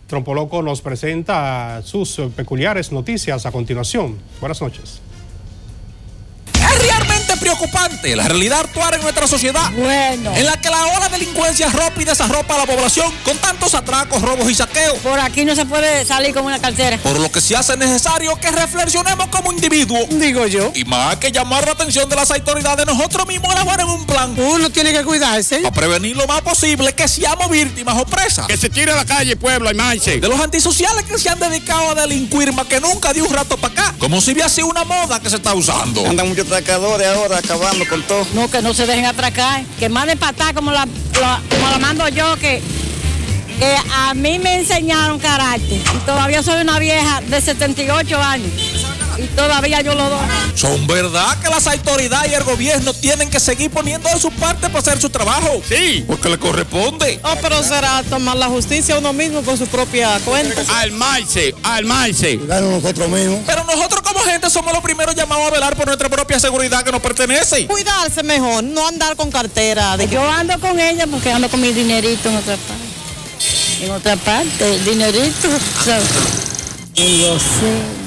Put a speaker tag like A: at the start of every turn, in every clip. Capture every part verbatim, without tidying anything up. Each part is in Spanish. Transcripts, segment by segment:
A: Trompoloco nos presenta sus peculiares noticias a continuación. Buenas noches.
B: Es realmente preocupante la realidad actual en nuestra sociedad,
C: bueno,
B: en la que la ola de delincuencia arropa y desarropa a la población con tantos atracos, robos y saqueos.
C: Por aquí no se puede salir con una cartera.
B: Por lo que se hace necesario que reflexionemos como individuos.
D: Digo yo.
B: Y más que llamar la atención de las autoridades, nosotros mismos elaboren un plan.
D: Uno tiene que cuidarse.
B: Para prevenir lo más posible que seamos víctimas o presas.
E: Que se tire a la calle, pueblo, y manche.
B: De los antisociales que se han dedicado a delinquir más que nunca de un rato para acá. Como si hubiera sido una moda que se está usando.
F: Andan muchos atracadores ahora acabando con todo.
C: No, que no se dejen atracar. Que manden para atrás como la, la, como la mando yo, que, que a mí me enseñaron carácter. Y todavía soy una vieja de setenta y ocho años. Y todavía yo lo doy.
B: Son verdad que las autoridades y el gobierno tienen que seguir poniendo de su parte para hacer su trabajo.
E: Sí.
B: Porque le corresponde.
D: Oh, pero será tomar la justicia uno mismo por su propia cuenta.
E: Al marche, al marche.
F: Cuidarnos nosotros mismos.
B: Pero nosotros como gente somos los primeros llamados a velar por nuestra propia seguridad que nos pertenece.
D: Cuidarse mejor, no andar con cartera. De...
C: Yo ando con ella porque ando con mi dinerito en otra parte. En otra parte, el dinerito. Y yo sé.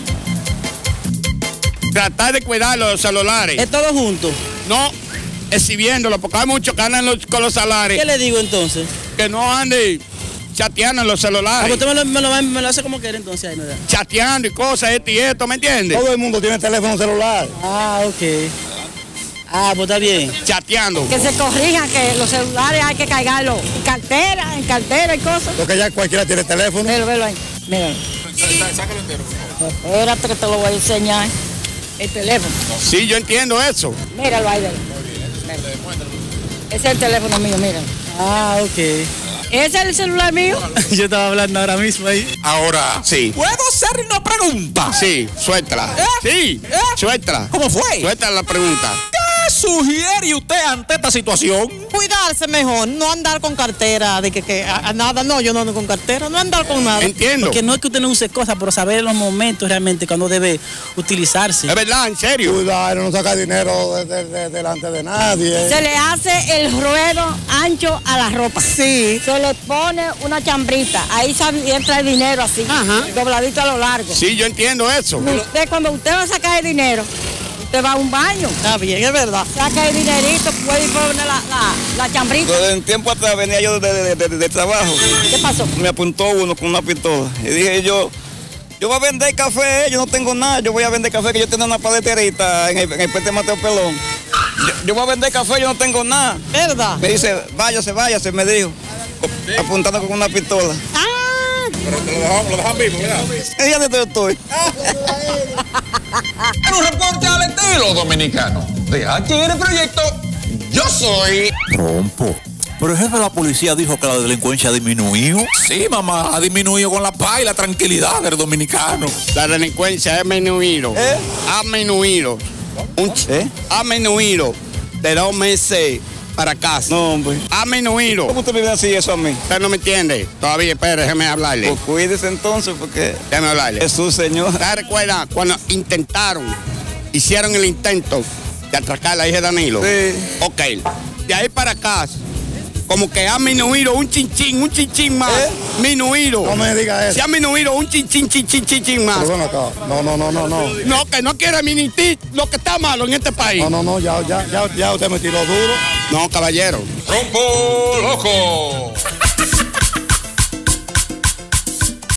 E: Tratar de cuidar los celulares.
D: ¿Es todo junto?
E: No exhibiéndolo, porque hay muchos que andan los, con los celulares.
D: ¿Qué le digo entonces?
E: Que no ande chateando en los
D: Ah,
E: celulares.
D: usted me lo, me, lo, me lo hace como quiere entonces. Ahí, ¿no?
E: Chateando y cosas, esto y esto, ¿me entiendes?
F: Todo el mundo tiene teléfono celular.
D: Ah, ok. Ah, pues está bien.
E: Chateando.
C: Que se corrijan, que los celulares hay que cargarlos en cartera, en cartera y cosas.
F: Porque ya cualquiera tiene teléfono.
C: Míralo, velo ahí, míralo.
E: Sácalo entero.
C: Espérate que te lo voy a enseñar. El teléfono.
E: Sí, yo entiendo eso.
C: Míralo ahí, velo. Ese es el teléfono mío, míralo.
D: Ah, ok.
C: ¿Ese es el celular mío?
D: Yo estaba hablando ahora mismo ahí.
E: Ahora, sí.
B: ¿Puedo hacer una pregunta?
E: Sí, suéltala.
B: ¿Eh?
E: Sí,
B: ¿Eh?
E: suéltala.
B: ¿Cómo fue?
E: Suéltala la pregunta.
B: ¿Qué sugiere usted ante esta situación?
D: Cuidarse mejor, no andar con cartera, de que, que a, a nada, no, yo no ando con cartera, no andar con nada.
E: Entiendo.
D: Porque no es que usted no use cosas, pero saber los momentos realmente cuando debe utilizarse.
E: Es verdad, en serio.
F: Cuidar, no sacar dinero de, de, de, delante de nadie.
C: Se le hace el ruedo ancho a la ropa.
D: Sí.
C: Se le pone una chambrita, ahí entra el dinero así,
D: Ajá.
C: dobladito a lo largo.
E: Sí, yo entiendo eso.
C: Usted, cuando usted va a sacar el dinero, usted va a un baño,
D: Está bien, es verdad.
C: saca el dinerito, puede poner la, la, la chambrita.
F: En tiempo atrás venía yo de, de, de, de, de trabajo.
C: ¿Qué pasó?
F: Me apuntó uno con una pistola. Y dije yo, yo voy a vender café, yo no tengo nada, yo voy a vender café, que yo tengo una paleterita en el, en el puente Mateo Pelón. Yo, yo voy a vender café, yo no tengo nada.
D: ¿Verdad?
F: Me dice, váyase, váyase, me dijo, apuntando con una pistola.
C: Ah,
E: Pero te lo dejan, lo dejan vivo, ¿verdad?
F: Ella de yo estoy.
B: En un reporte al estilo dominicano. De aquí en el proyecto, yo soy Trompo.
G: Pero el jefe de la policía dijo que la delincuencia ha disminuido.
B: Sí, mamá, ha disminuido con la paz y la tranquilidad del dominicano.
E: La delincuencia ha disminuido.
F: ¿Eh?
E: Ha disminuido. Un ch-
F: ¿Eh?
E: Ha disminuido de dos meses para acá.
F: No, hombre.
E: Ha disminuido.
F: ¿Cómo usted me dice así eso a mí?
E: Usted no me entiende. Todavía, espere, déjeme hablarle.
F: Pues cuídese entonces, porque
E: Déjeme hablarle.
F: es su señor.
E: ¿Usted recuerda cuando intentaron, hicieron el intento de atracar a la hija de Danilo?
F: Sí.
E: Ok. De ahí para acá, como que ha disminuido un chinchín, un chinchín más.
F: ¿Eh?
E: Disminuido.
F: No me diga eso.
E: Se ha disminuido un chinchín, chinchín, chinchín más.
F: Pero ven acá. No, no, no, no, no.
E: No, que no quiere minimitar lo que está malo en este país.
F: No, no, no, ya, ya, ya, ya usted me tiró duro.
E: No, caballero.
B: Trompo loco.